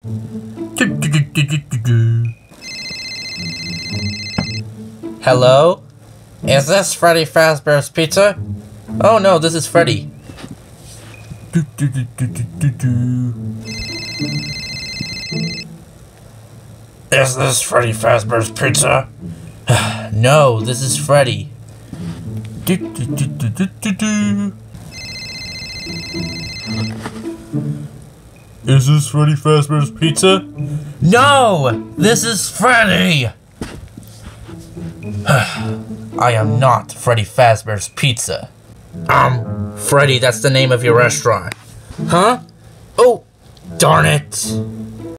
Hello? Is this Freddy Fazbear's Pizza? Oh no, this is Freddy. Is this Freddy Fazbear's Pizza? No, this is Freddy. Is this Freddy Fazbear's Pizza? No! This is Freddy! I am not Freddy Fazbear's Pizza. Freddy, that's the name of your restaurant. Huh? Oh, darn it.